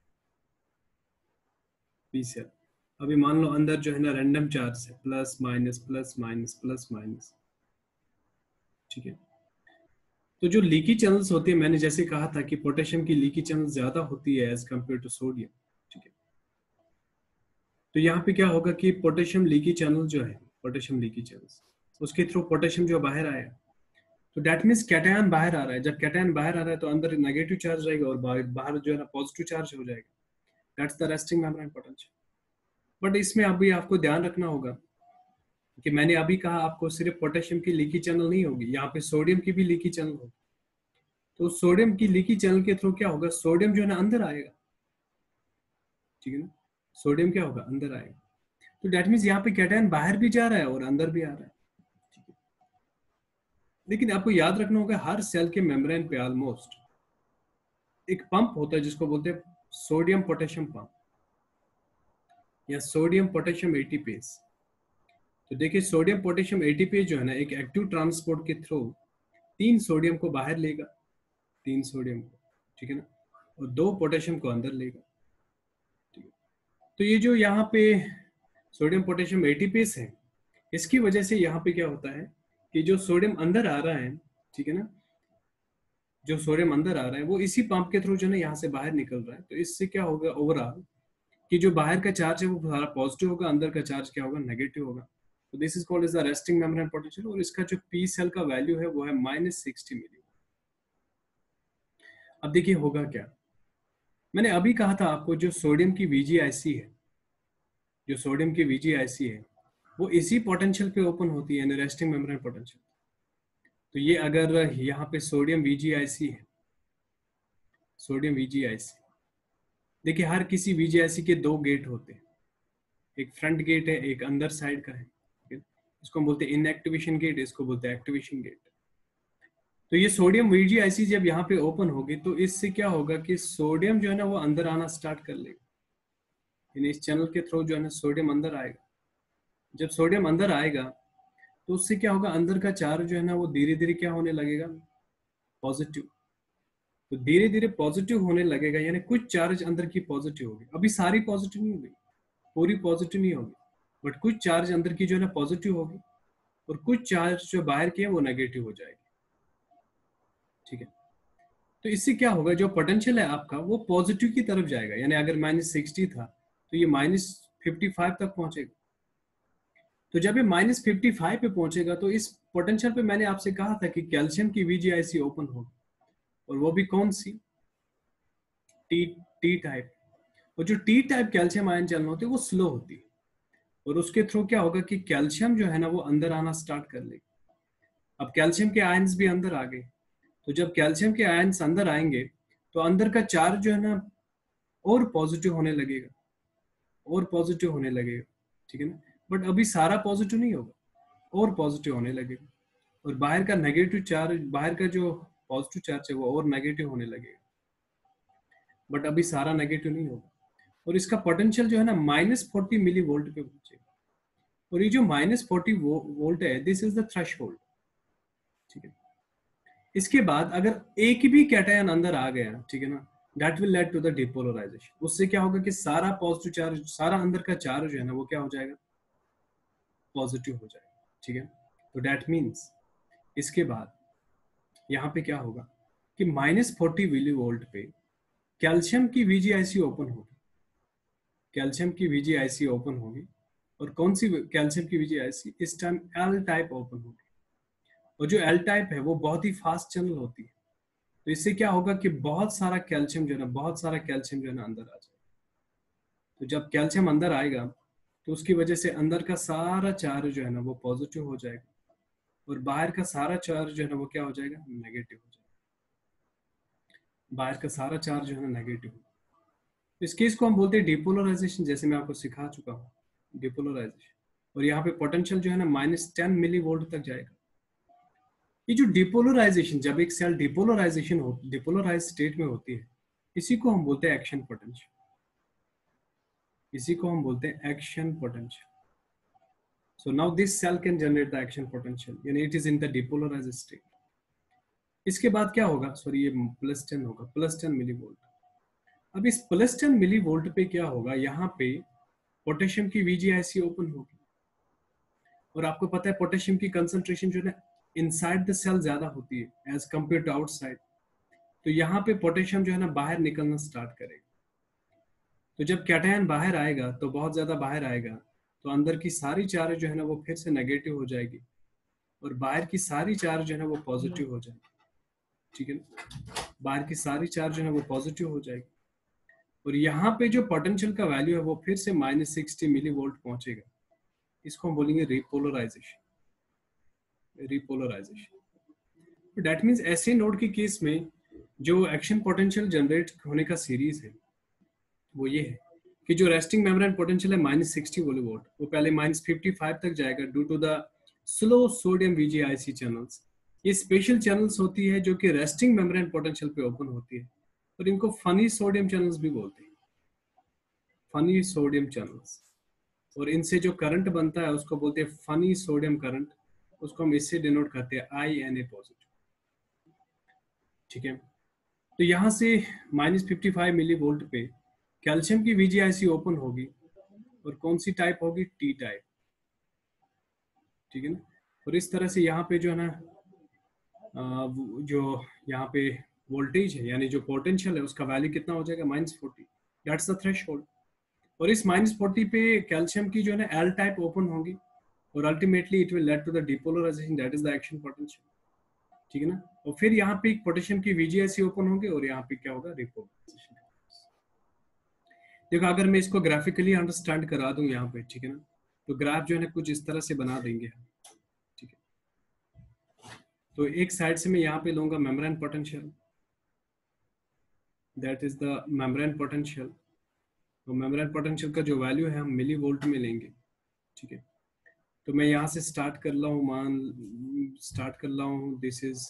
पी सेल, अभी मान लो अंदर जो है ना रैंडम चार्ज है plus minus plus minus plus minus. ठीक है, तो जो लीकी चैनल्स होती है, मैंने जैसे कहा था कि पोटेशियम की लीकी चैनल ज्यादा होती है एज कंपेयर टू सोडियम। ठीक है, तो यहाँ पे क्या होगा कि पोटेशियम लीकी चैनल जो है, पोटेशियम लीकी चैनल, उसके थ्रू पोटेशियम जो बाहर आया, तो दैट मीन्स कैटायन बाहर आ रहा है। जब कैटायन बाहर आ रहा है तो अंदर नेगेटिव चार्ज रहेगा और बाहर जो है ना पॉजिटिव चार्ज हो जाएगा। That's the resting membrane potential. But इसमें अभी आपको ध्यान रखना होगा कि मैंने अभी कहा आपको सिर्फ पोटेशियम की लीकी चैनल नहीं होगी, यहाँ पे सोडियम की भी लीकी चैनल होगी। तो सोडियम की लीकी चैनल के थ्रू क्या होगा, सोडियम जो है ना अंदर आएगा। ठीक है ना, सोडियम क्या होगा, अंदर आएगा। तो दैट मीन्स यहाँ पे कैटायन बाहर भी जा रहा है और अंदर भी आ रहा है। लेकिन आपको याद रखना होगा हर सेल के मेम्ब्रेन पे ऑलमोस्ट एक पंप होता है जिसको बोलते हैं सोडियम पोटेशियम पंप या सोडियम पोटेशियम एटीपेज। तो देखिए सोडियम पोटेशियम एटीपेज जो है ना एक एक्टिव ट्रांसपोर्ट के थ्रू 3 सोडियम को बाहर लेगा, 3 सोडियम को, ठीक है ना, और 2 पोटेशियम को अंदर लेगा। ठीक है, तो ये जो यहाँ पे सोडियम पोटेशियम एटीपेस है, इसकी वजह से यहाँ पे क्या होता है कि जो सोडियम अंदर आ रहा है, ठीक है ना, जो सोडियम अंदर आ रहा है वो इसी पंप के थ्रू जो है ना यहाँ से बाहर निकल रहा है। तो इससे क्या होगा ओवरऑल कि जो बाहर का चार्ज है वो सारा पॉजिटिव होगा, अंदर का चार्ज क्या होगा, नेगेटिव होगा। तो this is called as the resting membrane potential, और इसका जो पी सेल का वैल्यू है वो है -60 मिली। अब देखिए होगा क्या, मैंने अभी कहा था आपको जो सोडियम की VgIC है, जो सोडियम की VgIC है वो इसी पोटेंशियल पे ओपन होती है, यानी रेस्टिंग मेम्ब्रेन पोटेंशियल। तो ये अगर यहाँ पे सोडियम VgIC है, सोडियम VgIC, देखिए हर किसी VgIC के दो गेट होते हैं, एक फ्रंट गेट है, एक अंदर साइड का है। इसको हम बोलते हैं इनएक्टिवेशन गेट, इसको बोलते हैं एक्टिवेशन गेट। तो ये सोडियम VgIC जब यहाँ पे ओपन होगी तो इससे क्या होगा कि सोडियम जो है ना वो अंदर आना स्टार्ट कर लेगा, यानी इस चैनल के थ्रू जो है ना सोडियम अंदर आएगा। जब सोडियम अंदर आएगा तो उससे क्या होगा, अंदर का चार्ज जो है ना वो धीरे धीरे क्या होने लगेगा, पॉजिटिव। तो धीरे धीरे पॉजिटिव होने लगेगा, यानी कुछ चार्ज अंदर की पॉजिटिव होगी, अभी सारी पॉजिटिव नहीं होगी, पूरी पॉजिटिव नहीं होगी, बट कुछ चार्ज अंदर की जो है ना पॉजिटिव होगी, और कुछ चार्ज जो बाहर की है वो नेगेटिव हो जाएगी, ठीक है। तो इससे क्या होगा, जो पोटेंशियल है आपका वो पॉजिटिव की तरफ जाएगा, यानी अगर -60 था तो ये -55 तक पहुंचेगा। तो जब ये -55 पे पहुंचेगा तो इस पोटेंशियल पे मैंने आपसे कहा था कि कैल्शियम की VgIC ओपन होगी, और वो भी कौन सी, टी टाइप। और जो T type calcium ion channel होती है वो स्लो होती है, और उसके थ्रू क्या होगा कि कैल्शियम जो है ना वो अंदर आना स्टार्ट कर लेगी। अब कैल्शियम के आयंस भी अंदर आ गए, तो जब कैल्शियम के आयंस अंदर आएंगे तो अंदर का चार्ज जो है ना और पॉजिटिव होने लगेगा, और पॉजिटिव होने लगेगा, ठीक है ना। बट अभी सारा पॉजिटिव नहीं होगा, और पॉजिटिव होने लगेगा, और बाहर का नेगेटिव चार्ज, बाहर का जो पॉजिटिव चार्ज है वो और नेगेटिव होने लगेगा, बट अभी सारा नेगेटिव नहीं होगा। और इसका पोटेंशियल जो है ना -40 मिली वोल्ट पे पहुंचेगा, और ये जो -40 वोल्ट है, दिस इज द थ्रेशहोल्ड, ठीक है। इसके बाद अगर एक भी कैटायन अंदर आ गया, ठीक है ना, that will lead to the depolarization. उससे क्या होगा कि सारा पॉजिटिव चार्ज, सारा अंदर का चार्ज है ना वो क्या हो जाएगा, पॉजिटिव हो जाएगा, ठीक है। तो दैट मीन्स इसके बाद यहाँ पे क्या होगा कि -40 मिली वोल्ट पे कैल्शियम की VgIC ओपन होगी, कैल्शियम की VgIC ओपन होगी, और कौन सी कैल्शियम की VgIC, इस टाइम L टाइप ओपन होगी। और जो L टाइप है वो बहुत ही फास्ट चैनल होती है, तो इससे क्या होगा कि बहुत सारा कैल्शियम जो है ना, बहुत सारा कैल्शियम जो है ना अंदर आ जाएगा। तो जब कैल्शियम अंदर आएगा तो उसकी वजह से अंदर का सारा चार्ज जो है ना वो पॉजिटिव हो जाएगा, और बाहर का सारा चार्ज जो है ना वो क्या हो जाएगा, नेगेटिव हो जाएगा। बाहर का सारा चार्ज जो है ना नेगेटिव। इस केस को हम बोलते हैं डिपोलराइजेशन, जैसे मैं आपको सिखा चुका हूँ, डिपोलराइजेशन। और यहाँ पे पोटेंशियल जो है ना -10 मिली वोल्ट तक जाएगा। ये जो डिपोलराइजेशन, जब एक सेल डिपोलराइजेशन हो, डिपोलराइज स्टेट में होती है, इसी को हम बोलते हैं एक्शन पोटेंशियल, इसी को हम बोलते हैं action potential. So now this cell can generate the action potential, यानी it is in the depolarized state. इसके बाद क्या होगा, सॉरी ये +10 होगा, +10 मिली वोल्ट। अब इस +10 मिली वोल्ट पे क्या होगा, यहाँ पे पोटेशियम की VgIC ओपन होगी, और आपको पता है पोटेशियम की कंसंट्रेशन जो है ना इनसाइड द सेल ज्यादा होती है एज कम्पेयर टू आउटसाइड। तो यहाँ पे पोटेशियम जो है ना बाहर निकलना स्टार्ट करेगा। तो जब कैटायन बाहर आएगा तो बहुत ज्यादा बाहर आएगा, तो अंदर की सारी चार्ज जो है ना वो फिर से नेगेटिव हो जाएगी, और बाहर की सारी चार्ज जो है ना वो पॉजिटिव हो जाएगी, ठीक है ना। बाहर की सारी चार्ज जो है वो पॉजिटिव हो जाएगी, और यहाँ पे जो पोटेंशियल का वैल्यू है वो फिर से -60 मिली वोल्ट पहुंचेगा। इसको हम बोलेंगे रिपोलराइजेशन, रिपोलराइजेशन। दैट मीन्स ऐसे नोड के केस में जो एक्शन पोटेंशियल जनरेट होने का सीरीज है वो ये है कि जो रेस्टिंग मेम्ब्रेन पोटेंशियल है -60 मिली वोल्ट, वो पहले -55 तक जाएगा due to the slow sodium VgIC channels. ये स्पेशल चैनल्स होती है जो कि रेस्टिंग मेम्ब्रेन पोटेंशियल पे ओपन होती है, और इनको फनी सोडियम चैनल्स भी बोलते हैं, फनी सोडियम चैनल्स। और इनसे जो करंट बनता है उसको बोलते हैं फनी सोडियम करंट, उसको हम इससे डिनोट करते हैं INA पॉजिटिव, ठीक है। तो यहाँ से -55 मिली वोल्ट पे कैल्शियम की VgIC ओपन होगी, और कौन सी टाइप होगी, टी टाइप, ठीक है ना। और इस तरह से यहाँ पे जो है ना जो यहाँ पे वोल्टेज है यानी जो पोटेंशियल है उसका वैल्यू कितना हो जाएगा, -40, दैट्स द थ्रेशोल्ड। और इस -40 पे कैल्शियम की जो है ना एल टाइप ओपन होगी और ultimately it will lead to the depolarization, that is the action potential, ठीक है ना। और फिर यहाँ पे पोटेशियम की VGIC ओपन होंगे और यहाँ पे क्या होगा, रिपोलराइजेशन। देखो अगर मैं इसको ग्राफिकली अंडरस्टैंड करा दूं यहाँ पे, ठीक है ना, तो ग्राफ जो है ना कुछ इस तरह से बना देंगे, ठीक है। तो एक साइड से मैं यहाँ पे लूंगा membrane potential, that is the membrane potential. तो मेम्ब्रेन पोटेंशियल का जो वैल्यू है हम मिली वोल्ट में लेंगे, ठीक है। तो मैं यहाँ से स्टार्ट कर रहा हूँ,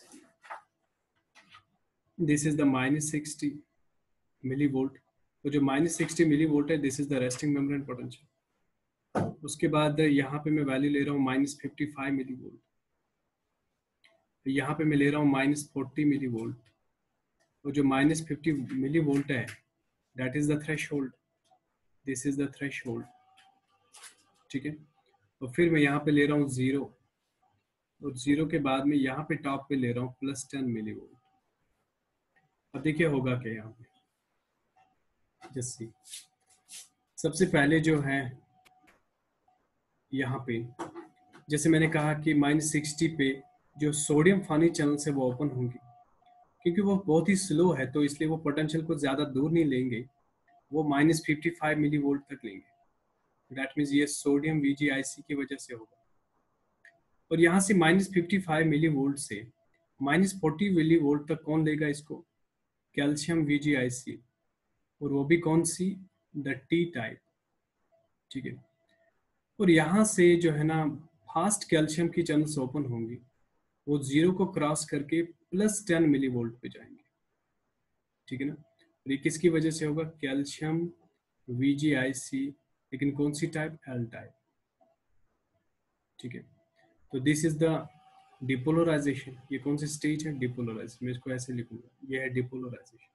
this is the -60 millivolt. तो जो -60 मिली वोल्ट है, this is the resting membrane potential. उसके बाद यहाँ पे मैं वैल्यू ले रहा हूँ -55 मिली वोल्ट, यहाँ पे मैं ले रहा हूँ -40 मिली वोल्ट। तो जो -50 मिली वोल्ट है, that is the threshold, this is the threshold, ठीक है। तो फिर मैं यहाँ पे ले रहा हूँ 0, और 0 के बाद में यहाँ पे टॉप पे ले रहा हूँ +10 मिली वोल्ट। अब देखिए होगा क्या यहाँ पे, जैसे सबसे पहले जो है यहाँ पे, जैसे मैंने कहा कि -60 पे जो सोडियम फानी चैनल्स है वो ओपन होंगी, क्योंकि वो बहुत ही स्लो है तो इसलिए वो पोटेंशियल को ज़्यादा दूर नहीं लेंगे, वो -55 मिली वोल्ट तक लेंगे। दैट मीन्स ये सोडियम VGIC की वजह से होगा। और यहाँ से -55 मिली वोल्ट से -40 मिली वोल्ट तक कौन लेगा इसको, कैल्शियम VGIC, और वो भी कौन सी, द टी टाइप, ठीक है। और यहाँ से जो है ना फास्ट कैल्शियम की चैनल्स ओपन होंगी, वो 0 को क्रॉस करके +10 मिली वोल्ट पे जाएंगे, ठीक है ना। और ये किसकी वजह से होगा, कैल्शियम VGIC, लेकिन कौन सी टाइप, एल टाइप, ठीक है। तो दिस इज द डिपोलराइजेशन, ये कौन सी स्टेज है, डिपोलराइजेशन। मैं इसको ऐसे लिखूंगा, ये है डिपोलराइजेशन,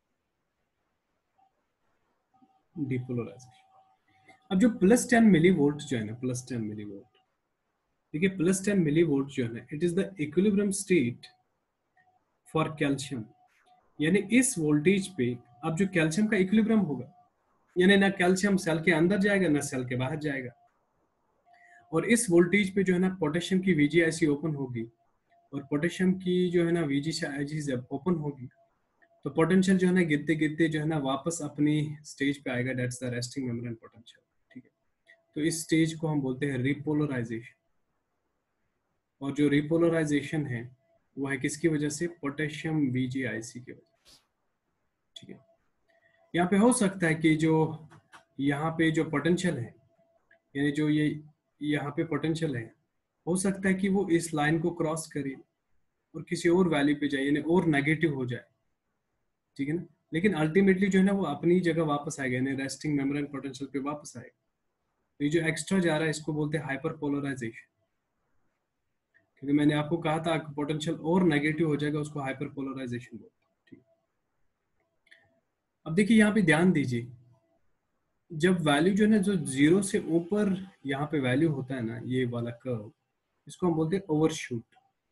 डिपोलराइजेशन। अब जो +10 मिली वोल्ट जो है ना, +10 मिली वोल्ट, देखिए +10 मिली वोल्ट जो है ना, it is the equilibrium state for calcium. यानी इस वोल्टेज पे अब जो कैल्शियम का इक्विलिब्रियम होगा, यानी ना कैल्शियम सेल के अंदर जाएगा ना सेल के बाहर जाएगा। और इस वोल्टेज पे जो है ना पोटेशियम की VGIC ओपन होगी, और पोटेशियम की जो है ना VGIC जब ओपन होगी तो पोटेंशियल जो है ना गिरते गिरते जो है ना वापस अपनी स्टेज पे आएगा, that's the resting membrane potential, ठीक है। तो इस स्टेज को हम बोलते हैं रिपोलराइजेशन। और जो रिपोलराइजेशन है वो है किसकी वजह से, पोटेशियम VGIC की वजह से, ठीक है। यहाँ पे हो सकता है कि जो यहाँ पे जो पोटेंशियल है, यानी जो ये यहाँ पे पोटेंशियल है, हो सकता है कि वो इस लाइन को क्रॉस करे और किसी और वैल्यू पे जाए, यानी और नेगेटिव हो जाए, ठीक है ना। लेकिन अल्टीमेटली जो है ना वो अपनी जगह वापस आएगा, यानी रेस्टिंग मेम्ब्रेन पोटेंशियल पे वापस आएगा। तो ये जो एक्स्ट्रा जा रहा है इसको बोलते हैं हाइपर पोलराइजेशन, क्योंकि मैंने आपको कहा था पोटेंशियल और नेगेटिव हो जाएगा, उसको हाइपर पोलराइजेशन बोलते हैं, ठीक। अब देखिए यहाँ पे ध्यान दीजिए, जब वैल्यू जो है ना जो 0 से ऊपर यहाँ पे वैल्यू होता है ना, ये वाला कर्व, इसको हम बोलते हैं ओवरशूट,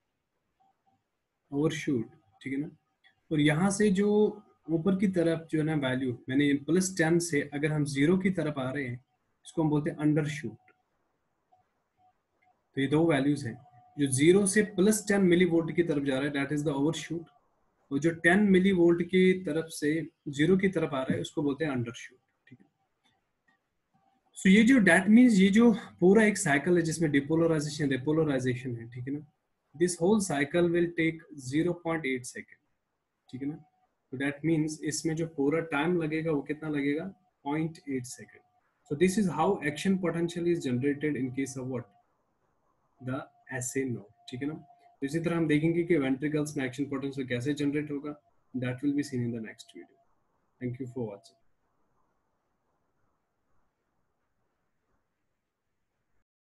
ओवरशूट, ठीक है ना। और यहाँ से जो ऊपर की तरफ जो है ना वैल्यू, मैंने +10 से अगर हम 0 की तरफ आ रहे हैं, इसको हम बोलते हैं अंडरशूट। तो ये दो वैल्यूज हैं, जो 0 से +10 मिली वोल्ट की तरफ जा रहा है, दैट इज द ओवरशूट। और जो 10 मिली वोल्ट की तरफ से 0 की तरफ आ रहा है, उसको बोलते हैं अंडरशूट, ठीक है। सो ये जो दैट मीन्स ये जो पूरा एक साइकिल है जिसमें डिपोलराइजेशन रिपोलराइजेशन है, ठीक है ना, this whole cycle will take 0.8 second, ठीक है ना। तो दैट मीन्स इसमें जो पूरा टाइम लगेगा वो कितना लगेगा, 0.8 second. So this is how action potential is generated in case of what, the SA node, ठीक है ना। तो इसी तरह हम देखेंगे कि वेंट्रिकल्स में एक्शन पोटेंशियल कैसे जनरेट होगा, that will be seen in the next video. Thank you for watching.